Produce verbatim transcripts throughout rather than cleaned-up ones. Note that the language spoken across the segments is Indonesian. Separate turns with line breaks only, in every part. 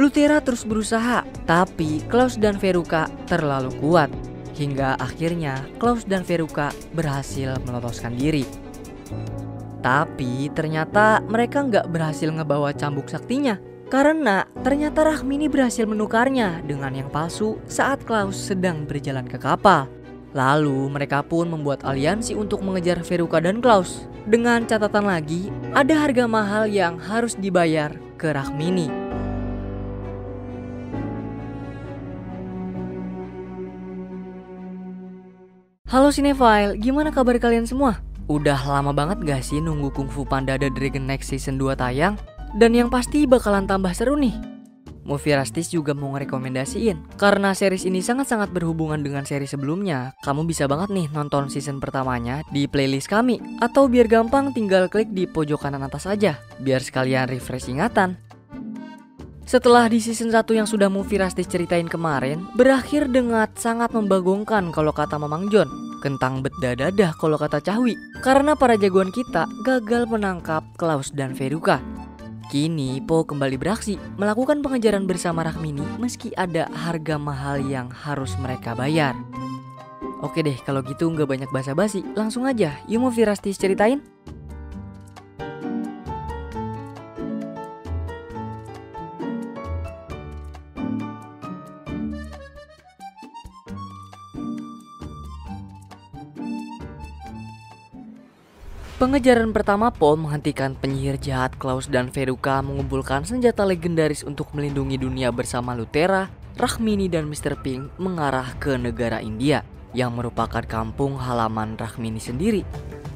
Lutera terus berusaha, tapi Klaus dan Veruca terlalu kuat. Hingga akhirnya Klaus dan Veruca berhasil meloloskan diri. Tapi ternyata mereka nggak berhasil ngebawa cambuk saktinya. Karena ternyata Rachmini berhasil menukarnya dengan yang palsu saat Klaus sedang berjalan ke kapal. Lalu mereka pun membuat aliansi untuk mengejar Veruca dan Klaus. Dengan catatan lagi, ada harga mahal yang harus dibayar ke Rachmini. Halo Cinephile, gimana kabar kalian semua? Udah lama banget gak sih nunggu Kung Fu Panda The Dragon Knight Season dua tayang? Dan yang pasti bakalan tambah seru nih. Movie Rastis juga mau ngerekomendasiin. Karena series ini sangat-sangat berhubungan dengan seri sebelumnya, kamu bisa banget nih nonton season pertamanya di playlist kami. Atau biar gampang tinggal klik di pojok kanan atas aja, biar sekalian refresh ingatan. Setelah di season satu yang sudah Movie Rastis ceritain kemarin, berakhir dengan sangat membagongkan kalau kata Mamang John. Kentang bedadadah kalau kata Cahwi. Karena para jagoan kita gagal menangkap Klaus dan Veruca. Kini Po kembali beraksi, melakukan pengejaran bersama Rachmini meski ada harga mahal yang harus mereka bayar. Oke deh, kalau gitu nggak banyak basa-basi, langsung aja yuk Movie Rastis ceritain. Pengejaran pertama Po menghentikan penyihir jahat Klaus dan Veruca mengumpulkan senjata legendaris untuk melindungi dunia bersama Lutera, Rachmini dan mister Pink mengarah ke negara India yang merupakan kampung halaman Rachmini sendiri.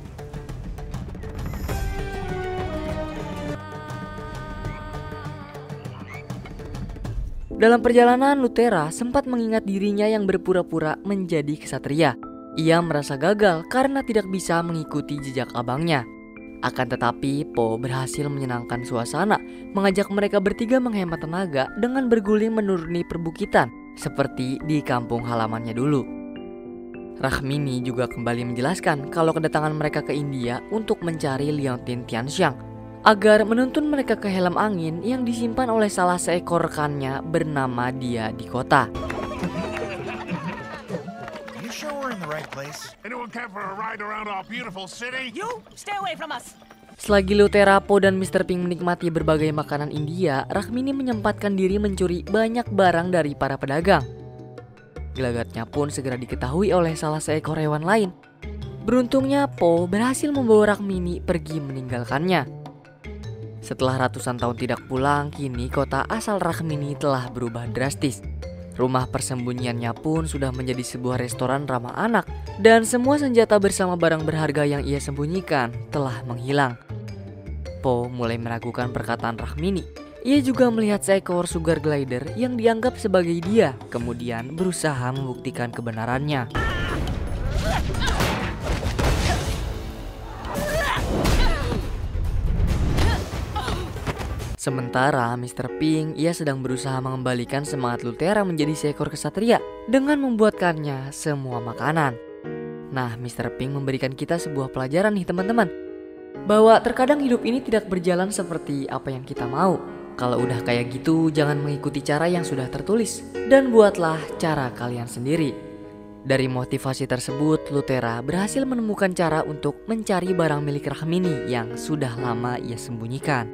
Dalam perjalanan, Lutera sempat mengingat dirinya yang berpura-pura menjadi ksatria. Ia merasa gagal karena tidak bisa mengikuti jejak abangnya. Akan tetapi, Po berhasil menyenangkan suasana, mengajak mereka bertiga menghemat tenaga dengan berguling menuruni perbukitan, seperti di kampung halamannya dulu. Rachmini juga kembali menjelaskan kalau kedatangan mereka ke India untuk mencari Leontin Tianxiang, agar menuntun mereka ke helm angin yang disimpan oleh salah seekor rekannya bernama Dia di kota. Selagi Lutera, Po dan mister Pink menikmati berbagai makanan India, Rachmini menyempatkan diri mencuri banyak barang dari para pedagang. Gelagatnya pun segera diketahui oleh salah seekor hewan lain. Beruntungnya Po berhasil membawa Rachmini pergi meninggalkannya. Setelah ratusan tahun tidak pulang, kini kota asal Rachmini telah berubah drastis. Rumah persembunyiannya pun sudah menjadi sebuah restoran ramah anak, dan semua senjata bersama barang berharga yang ia sembunyikan telah menghilang. Po mulai meragukan perkataan Rachmini. Ia juga melihat seekor sugar glider yang dianggap sebagai dia, kemudian berusaha membuktikan kebenarannya. Sementara mister Pink, ia sedang berusaha mengembalikan semangat Lutera menjadi seekor ksatria dengan membuatkannya semua makanan. Nah, mister Pink memberikan kita sebuah pelajaran nih teman-teman, bahwa terkadang hidup ini tidak berjalan seperti apa yang kita mau. Kalau udah kayak gitu, jangan mengikuti cara yang sudah tertulis, dan buatlah cara kalian sendiri. Dari motivasi tersebut, Lutera berhasil menemukan cara untuk mencari barang milik Rachmini yang sudah lama ia sembunyikan.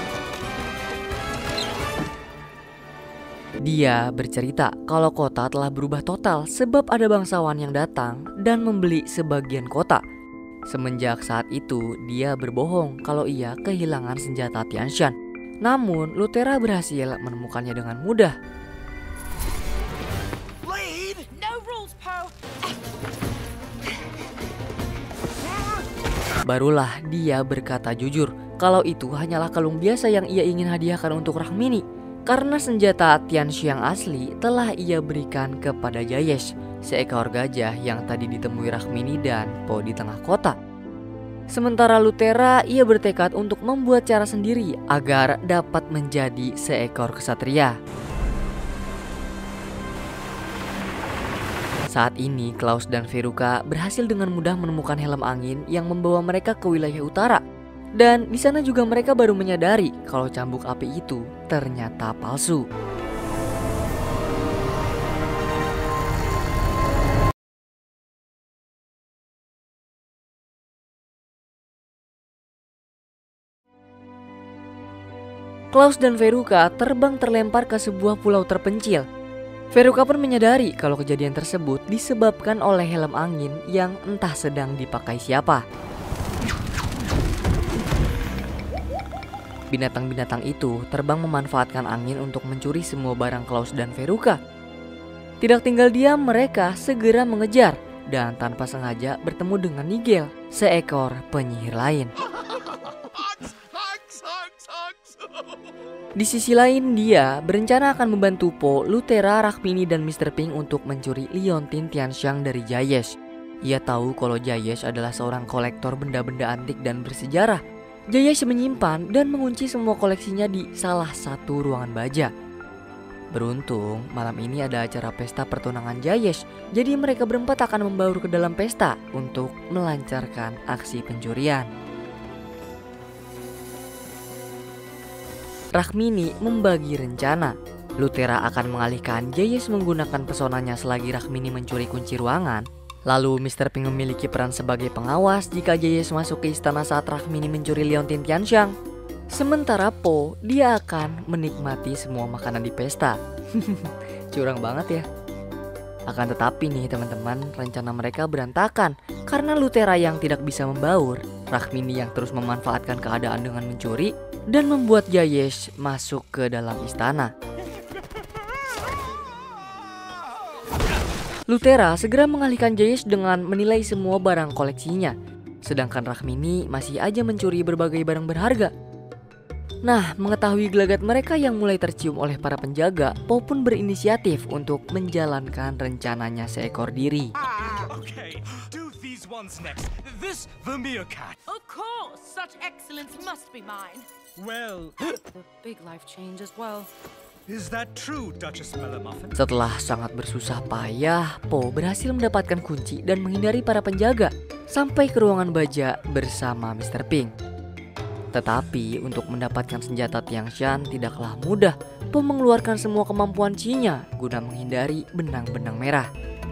Dia bercerita kalau kota telah berubah total sebab ada bangsawan yang datang dan membeli sebagian kota. Semenjak saat itu, dia berbohong kalau ia kehilangan senjata Tianxiang. Namun, Lutera berhasil menemukannya dengan mudah. Barulah dia berkata jujur kalau itu hanyalah kalung biasa yang ia ingin hadiahkan untuk Rachmini. Karena senjata Tianxiang asli telah ia berikan kepada Jayesh, seekor gajah yang tadi ditemui Rachmini dan Po di tengah kota. Sementara Lutera, ia bertekad untuk membuat cara sendiri agar dapat menjadi seekor ksatria. Saat ini Klaus dan Veruca berhasil dengan mudah menemukan helm angin yang membawa mereka ke wilayah utara. Dan di sana juga mereka baru menyadari kalau cambuk api itu ternyata palsu. Klaus dan Veruca terbang terlempar ke sebuah pulau terpencil. Veruca pun menyadari kalau kejadian tersebut disebabkan oleh helm angin yang entah sedang dipakai siapa. Binatang-binatang itu terbang memanfaatkan angin untuk mencuri semua barang Klaus dan Veruca. Tidak tinggal diam, mereka segera mengejar dan tanpa sengaja bertemu dengan Nigel, seekor penyihir lain. Di sisi lain, dia berencana akan membantu Po, Lutera, Rachmini, dan mister Pink untuk mencuri liontin Tianxiang dari Jayesh. Ia tahu kalau Jayesh adalah seorang kolektor benda-benda antik dan bersejarah. Jayesh menyimpan dan mengunci semua koleksinya di salah satu ruangan baja. Beruntung, malam ini ada acara pesta pertunangan Jayesh, jadi mereka berempat akan membaur ke dalam pesta untuk melancarkan aksi pencurian. Rachmini membagi rencana. Lutera akan mengalihkan Jayesh menggunakan pesonanya selagi Rachmini mencuri kunci ruangan. Lalu mister Pink memiliki peran sebagai pengawas jika Jayesh masuk ke istana saat Rachmini mencuri liontin Tianxiang. Sementara Po, dia akan menikmati semua makanan di pesta. Curang banget ya. Akan tetapi nih teman-teman, rencana mereka berantakan karena Lutera yang tidak bisa membaur, Rachmini yang terus memanfaatkan keadaan dengan mencuri, dan membuat Jayesh masuk ke dalam istana. Lutera segera mengalihkan Jayesh dengan menilai semua barang koleksinya, sedangkan Rachmini masih aja mencuri berbagai barang berharga. Nah, mengetahui gelagat mereka yang mulai tercium oleh para penjaga, Po pun berinisiatif untuk menjalankan rencananya seekor diri.
Okay, do these ones next. This Vermeer cat.
Of course, such excellence must be mine.
Well,
The big life change as well.
is that true, Duchess Mellamuffin?
Setelah sangat bersusah payah, Po berhasil mendapatkan kunci dan menghindari para penjaga sampai ke ruangan baja bersama mister Pink. Tetapi untuk mendapatkan senjata Tianxiang tidaklah mudah. Po mengeluarkan semua kemampuan Qi-nya guna menghindari benang-benang merah.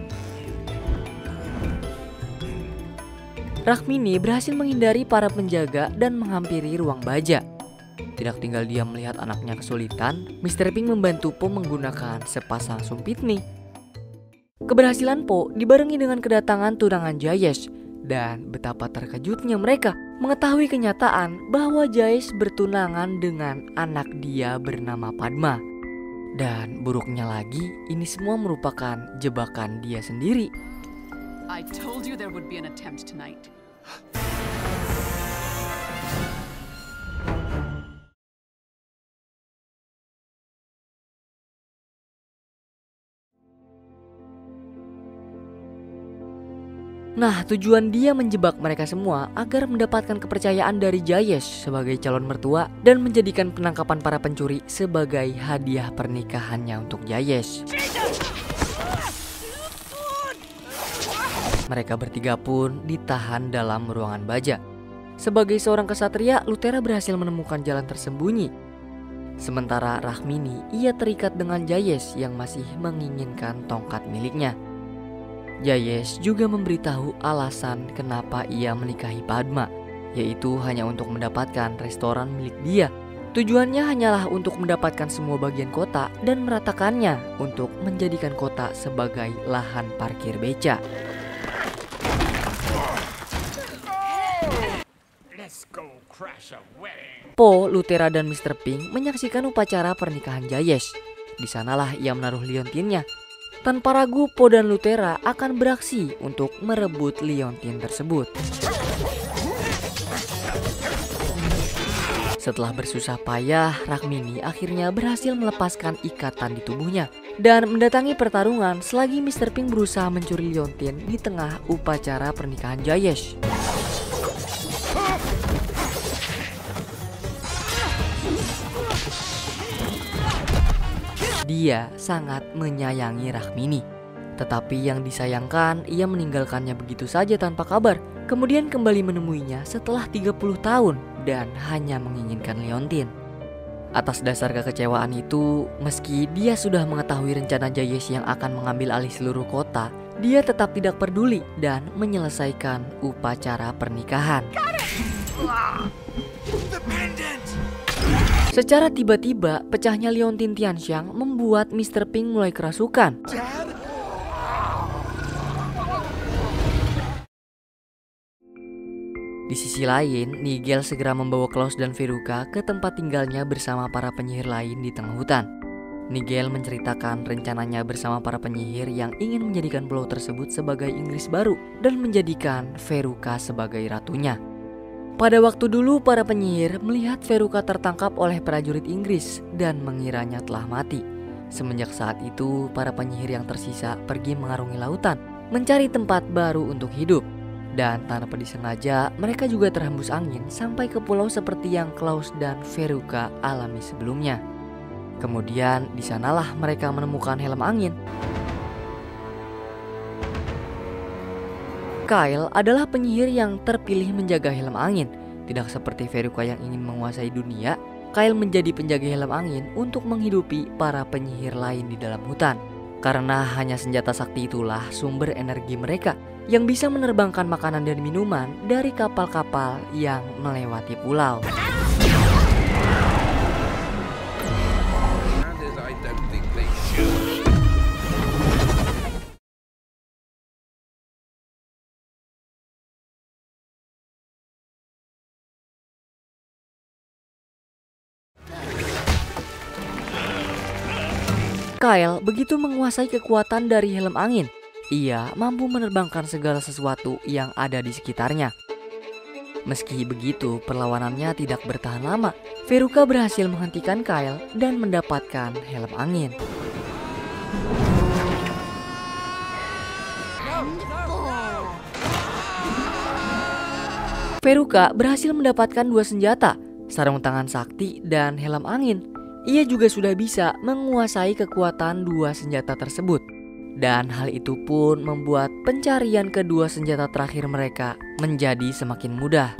Rachmini berhasil menghindari para penjaga dan menghampiri ruang baja. Tidak tinggal diam melihat anaknya kesulitan, mister Pink membantu Po menggunakan sepasang sumpit mie. Keberhasilan Po dibarengi dengan kedatangan tunangan Jayesh, dan betapa terkejutnya mereka mengetahui kenyataan bahwa Jayesh bertunangan dengan anak dia bernama Padma. Dan buruknya lagi, ini semua merupakan jebakan dia sendiri.
I told you there would be an attempt tonight.
Nah, tujuan dia menjebak mereka semua agar mendapatkan kepercayaan dari Jayesh sebagai calon mertua dan menjadikan penangkapan para pencuri sebagai hadiah pernikahannya untuk Jayesh. Mereka bertiga pun ditahan dalam ruangan baja. Sebagai seorang kesatria, Lutera berhasil menemukan jalan tersembunyi. Sementara Rachmini, ia terikat dengan Jayesh yang masih menginginkan tongkat miliknya. Jayesh juga memberitahu alasan kenapa ia menikahi Padma, yaitu hanya untuk mendapatkan restoran milik dia. Tujuannya hanyalah untuk mendapatkan semua bagian kota dan meratakannya untuk menjadikan kota sebagai lahan parkir beca.
Let's go crash a wedding.
Po, Lutera, dan mister Pink menyaksikan upacara pernikahan Jayesh. Di sanalah ia menaruh liontinnya. Tanpa ragu, Po dan Lutera akan beraksi untuk merebut liontin tersebut. Setelah bersusah payah, Rachmini akhirnya berhasil melepaskan ikatan di tubuhnya dan mendatangi pertarungan selagi mister Pink berusaha mencuri liontin di tengah upacara pernikahan Jayesh. Dia sangat menyayangi Rachmini. Tetapi yang disayangkan, ia meninggalkannya begitu saja tanpa kabar. Kemudian kembali menemuinya setelah tiga puluh tahun dan hanya menginginkan Leontin. Atas dasar kekecewaan itu, meski dia sudah mengetahui rencana Jayesh yang akan mengambil alih seluruh kota, dia tetap tidak peduli dan menyelesaikan upacara pernikahan. Secara tiba-tiba, pecahnya Leontin Tianxiang membuat mister Ping mulai kerasukan. Di sisi lain, Nigel segera membawa Klaus dan Veruca ke tempat tinggalnya bersama para penyihir lain di tengah hutan. Nigel menceritakan rencananya bersama para penyihir yang ingin menjadikan pulau tersebut sebagai Inggris baru dan menjadikan Veruca sebagai ratunya. Pada waktu dulu, para penyihir melihat Veruca tertangkap oleh prajurit Inggris dan mengiranya telah mati. Semenjak saat itu, para penyihir yang tersisa pergi mengarungi lautan, mencari tempat baru untuk hidup. Dan tanpa disengaja, mereka juga terhembus angin sampai ke pulau seperti yang Klaus dan Veruca alami sebelumnya. Kemudian di sanalah mereka menemukan helm angin. Kyle adalah penyihir yang terpilih menjaga helm angin. Tidak seperti Veruca yang ingin menguasai dunia, Kyle menjadi penjaga helm angin untuk menghidupi para penyihir lain di dalam hutan. Karena hanya senjata sakti itulah sumber energi mereka yang bisa menerbangkan makanan dan minuman dari kapal-kapal yang melewati pulau. Kyle begitu menguasai kekuatan dari helm angin. Ia mampu menerbangkan segala sesuatu yang ada di sekitarnya. Meski begitu, perlawanannya tidak bertahan lama. Veruca berhasil menghentikan Kyle dan mendapatkan helm angin. Veruca berhasil mendapatkan dua senjata, sarung tangan sakti dan helm angin. Ia juga sudah bisa menguasai kekuatan dua senjata tersebut. Dan hal itu pun membuat pencarian kedua senjata terakhir mereka menjadi semakin mudah.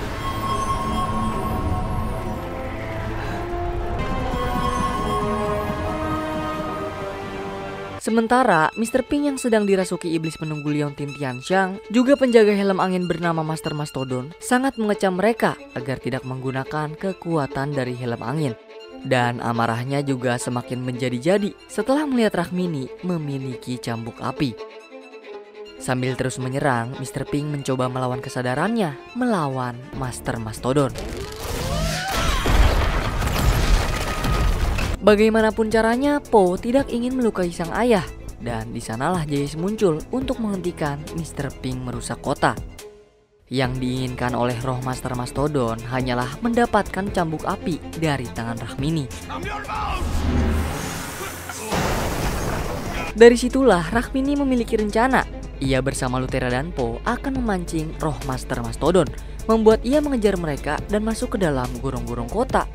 Sementara mister Ping yang sedang dirasuki iblis penunggu Leontin Tianxiang, juga penjaga helm angin bernama Master Mastodon, sangat mengecam mereka agar tidak menggunakan kekuatan dari helm angin. Dan amarahnya juga semakin menjadi-jadi setelah melihat Rachmini memiliki cambuk api. Sambil terus menyerang, mister Ping mencoba melawan kesadarannya, melawan Master Mastodon. Bagaimanapun caranya, Po tidak ingin melukai sang ayah. Dan disanalah Jayesh muncul untuk menghentikan mister Ping merusak kota. Yang diinginkan oleh roh Master Mastodon hanyalah mendapatkan cambuk api dari tangan Rachmini. Dari situlah Rachmini memiliki rencana. Ia bersama Lutera dan Po akan memancing roh Master Mastodon, membuat ia mengejar mereka dan masuk ke dalam gurung-gurung kota.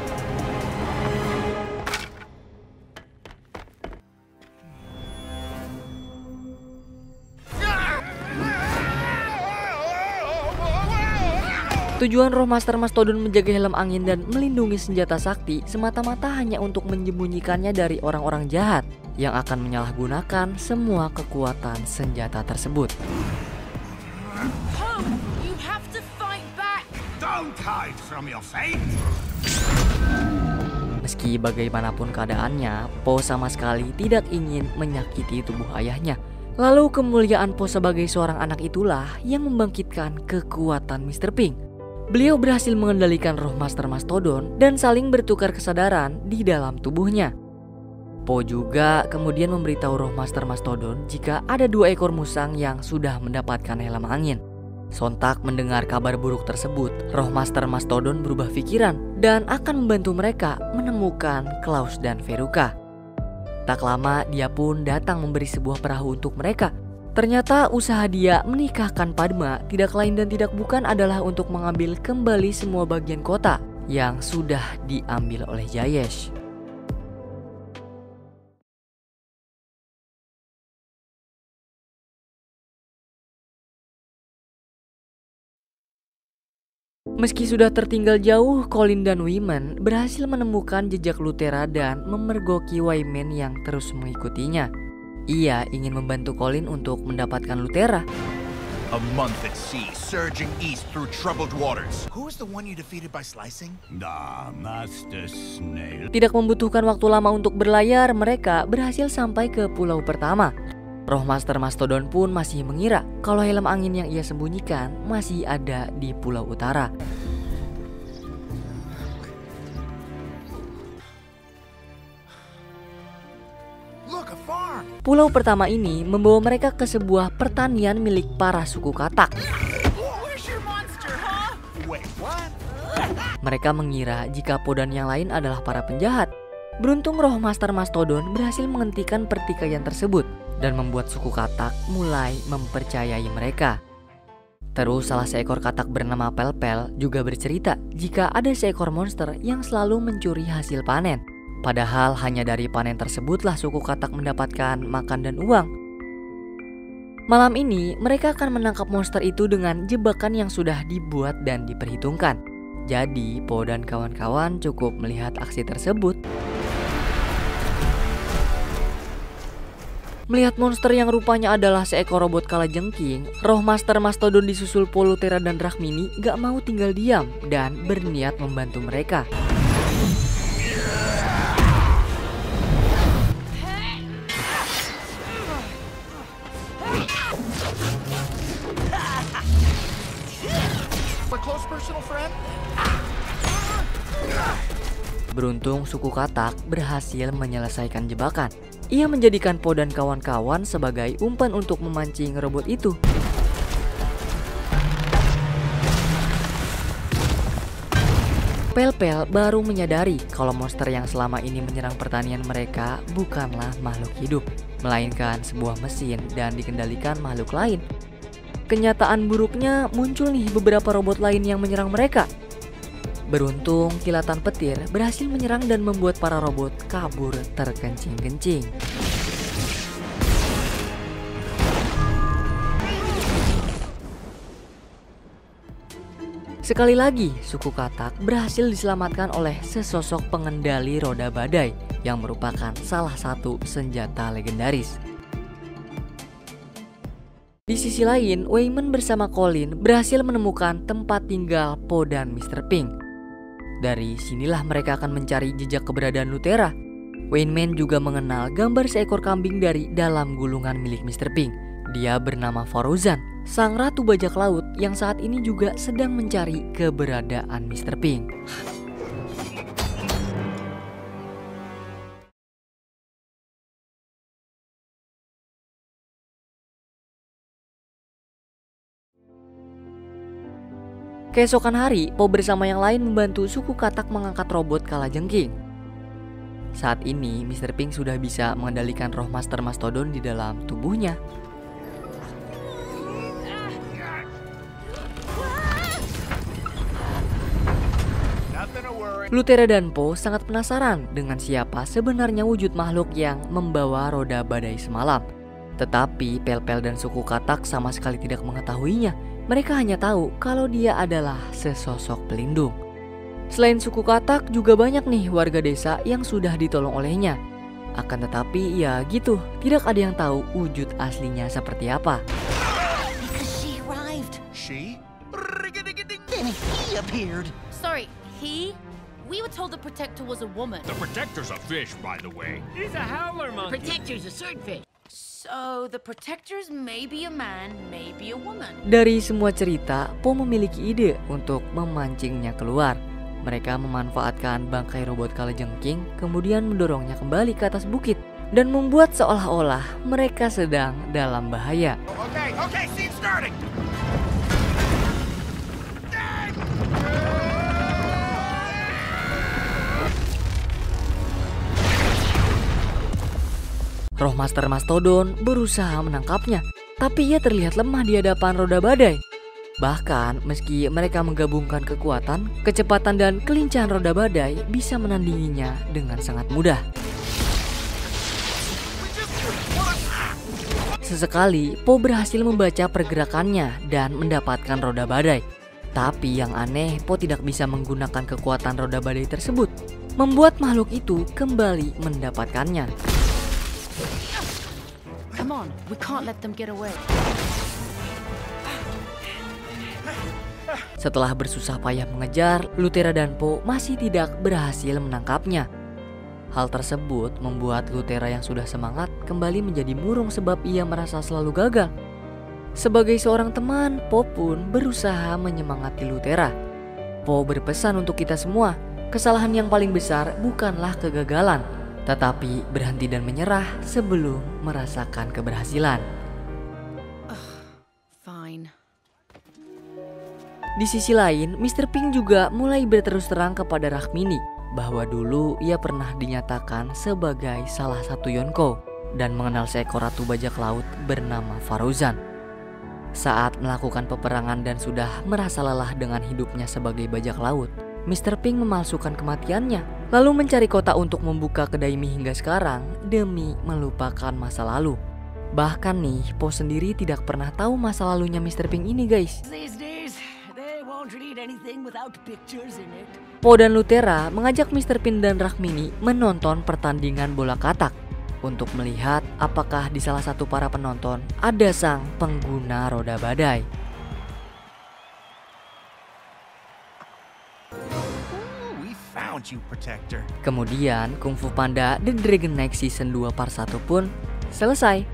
Tujuan roh Master Mastodon menjaga helm angin dan melindungi senjata sakti semata-mata hanya untuk menyembunyikannya dari orang-orang jahat yang akan menyalahgunakan semua kekuatan senjata tersebut.
Po, you have to fight back.
Don't hide from your fate.
Meski bagaimanapun keadaannya, Po sama sekali tidak ingin menyakiti tubuh ayahnya. Lalu kemuliaan Po sebagai seorang anak itulah yang membangkitkan kekuatan mister Ping. Beliau berhasil mengendalikan roh Master Mastodon dan saling bertukar kesadaran di dalam tubuhnya. Po juga kemudian memberitahu roh Master Mastodon jika ada dua ekor musang yang sudah mendapatkan helm angin. Sontak mendengar kabar buruk tersebut, roh Master Mastodon berubah pikiran dan akan membantu mereka menemukan Klaus dan Veruca. Tak lama dia pun datang memberi sebuah perahu untuk mereka. Ternyata usaha dia menikahkan Padma tidak lain dan tidak bukan adalah untuk mengambil kembali semua bagian kota yang sudah diambil oleh Jayesh. Meski sudah tertinggal jauh, Colin dan Wyman berhasil menemukan jejak Lutera dan memergoki Wayman yang terus mengikutinya. Ia ingin membantu Colin untuk mendapatkan Lutera.
A month at sea, surging east through troubled waters. Who was the one you defeated by slicing?
Ah, Master Snail.
Tidak membutuhkan waktu lama untuk berlayar, mereka berhasil sampai ke pulau pertama. Roh Master Mastodon pun masih mengira kalau helm angin yang ia sembunyikan masih ada di pulau utara.
Look, a farm.
Pulau pertama ini membawa mereka ke sebuah pertanian milik para suku Katak.
Where's your monster, huh?
Wait, what?
Mereka mengira jika Po dan yang lain adalah para penjahat. Beruntung roh Master Mastodon berhasil menghentikan pertikaian tersebut dan membuat suku Katak mulai mempercayai mereka. Terus salah seekor Katak bernama Pel-Pel juga bercerita jika ada seekor monster yang selalu mencuri hasil panen. Padahal hanya dari panen tersebutlah suku Katak mendapatkan makan dan uang. Malam ini mereka akan menangkap monster itu dengan jebakan yang sudah dibuat dan diperhitungkan. Jadi Po dan kawan-kawan cukup melihat aksi tersebut. Melihat monster yang rupanya adalah seekor robot kalajengking, roh Master Mastodon disusul Po, Lutera dan Drachmini gak mau tinggal diam dan berniat membantu mereka.
My close personal friend?
Beruntung suku Katak berhasil menyelesaikan jebakan. Ia menjadikan Po dan kawan-kawan sebagai umpan untuk memancing robot itu. Pel-Pel baru menyadari kalau monster yang selama ini menyerang pertanian mereka bukanlah makhluk hidup, melainkan sebuah mesin dan dikendalikan makhluk lain. Kenyataan buruknya muncul nih beberapa robot lain yang menyerang mereka. Beruntung kilatan petir berhasil menyerang dan membuat para robot kabur terkencing-kencing. Sekali lagi, suku Katak berhasil diselamatkan oleh sesosok pengendali roda badai yang merupakan salah satu senjata legendaris. Di sisi lain, Wayman bersama Colin berhasil menemukan tempat tinggal Po dan mister Pink. Dari sinilah mereka akan mencari jejak keberadaan Lutera. Wayman juga mengenal gambar seekor kambing dari dalam gulungan milik mister Pink. Dia bernama Farouzan, sang ratu bajak laut yang saat ini juga sedang mencari keberadaan mister Pink. Keesokan hari, Po bersama yang lain membantu suku Katak mengangkat robot kalajengking. Saat ini, mister Pink sudah bisa mengendalikan roh Master Mastodon di dalam tubuhnya. Lutera dan Po sangat penasaran dengan siapa sebenarnya wujud makhluk yang membawa roda badai semalam. Tetapi Pel-Pel dan suku Katak sama sekali tidak mengetahuinya. Mereka hanya tahu kalau dia adalah sesosok pelindung. Selain suku Katak, juga banyak nih warga desa yang sudah ditolong olehnya. Akan tetapi ya gitu, tidak ada yang tahu wujud aslinya seperti apa.
Because she arrived.
She?
Then he appeared. Sorry, he? We were told the Protector was a woman.
The Protector's a fish, by the way. He's a howler monkey.
Protector's a swordfish. So the Protector's maybe a man, maybe a woman.
Dari semua cerita, Po memiliki ide untuk memancingnya keluar. Mereka memanfaatkan bangkai robot kalajengking, kemudian mendorongnya kembali ke atas bukit dan membuat seolah-olah mereka sedang dalam bahaya.
Okay, okay, scene starting.
Roh Master Mastodon berusaha menangkapnya, tapi ia terlihat lemah di hadapan roda badai. Bahkan meski mereka menggabungkan kekuatan, kecepatan dan kelincahan roda badai bisa menandinginya dengan sangat mudah. Sesekali Po berhasil membaca pergerakannya dan mendapatkan roda badai. Tapi yang aneh, Po tidak bisa menggunakan kekuatan roda badai tersebut, membuat makhluk itu kembali mendapatkannya.
Come on, we can't let them get away.
Setelah bersusah payah mengejar, Lutera dan Po masih tidak berhasil menangkapnya. Hal tersebut membuat Lutera yang sudah semangat kembali menjadi murung sebab ia merasa selalu gagal. Sebagai seorang teman, Po pun berusaha menyemangati Lutera. Po berpesan untuk kita semua, kesalahan yang paling besar bukanlah kegagalan, tetapi berhenti dan menyerah sebelum merasakan keberhasilan.
Fine.
Di sisi lain, mister Pink juga mulai berterus terang kepada Rachmini bahwa dulu ia pernah dinyatakan sebagai salah satu Yonko dan mengenal seekor ratu bajak laut bernama Faruzan. Saat melakukan peperangan dan sudah merasa lelah dengan hidupnya sebagai bajak laut, mister Pink memalsukan kematiannya, lalu mencari kota untuk membuka kedai mie hingga sekarang demi melupakan masa lalu. Bahkan nih, Po sendiri tidak pernah tahu masa lalunya mister Pink ini, guys. Po dan Lutera mengajak mister Pink dan Rachmini menonton pertandingan bola katak untuk melihat apakah di salah satu para penonton ada sang pengguna roda badai.
We found you, Protector.
Kemudian Kung Fu Panda The Dragon Knight Season dua Part satu pun selesai.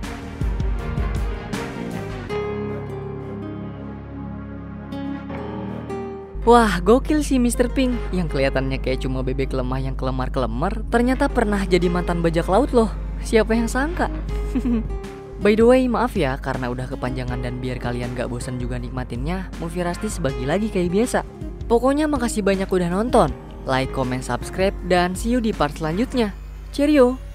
Wah, gokil sih mister Pink. Yang kelihatannya kayak cuma bebek lemah yang kelemar-kelemar, ternyata pernah jadi mantan bajak laut loh. Siapa yang sangka? By the way, maaf ya karena udah kepanjangan dan biar kalian gak bosan juga nikmatinnya, Movie Rastis bagi lagi kayak biasa. Pokoknya makasih banyak udah nonton. Like, comment, subscribe, dan see you di part selanjutnya. Cheerio!